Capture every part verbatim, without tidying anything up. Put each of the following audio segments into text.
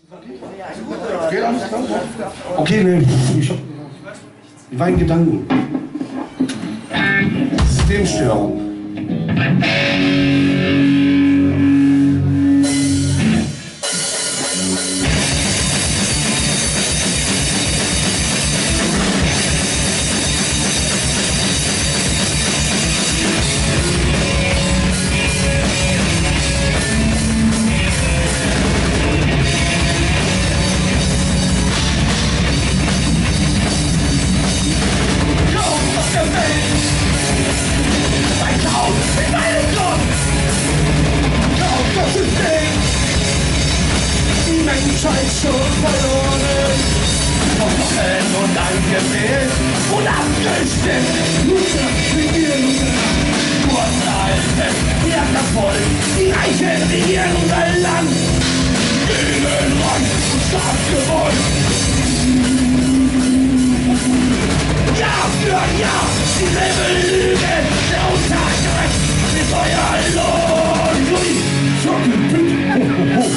Geht alles klar? Okay, nee, ich, hab, ich war in Gedanken. Systemstörung. Scheiß schon verloren, Wochen und angefehlt und abgestimmt. Luther, regieren, Kurzhalten, Jackervoll, die Reichen regieren unser Land. Gegen Rang und Staatsgewalt. Jahr für Jahr, dieselbe Lüge, der Untergang ist euer Lohn. Louis, Schocken, ho, ho, ho.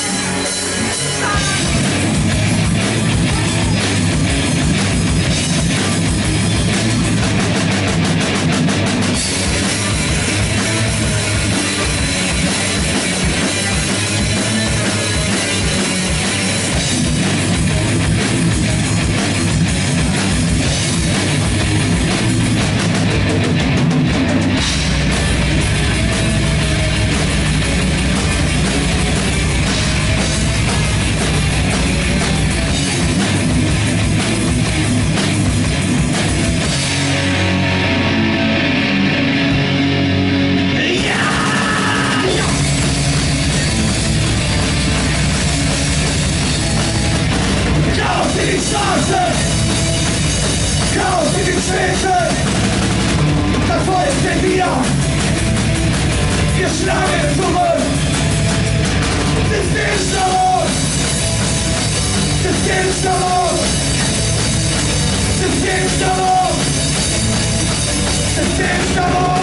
Chaos in den Städten, das Volk steht wieder. Wir schlagen zurück. Systemstörung! Systemstörung! Systemstörung! Systemstörung!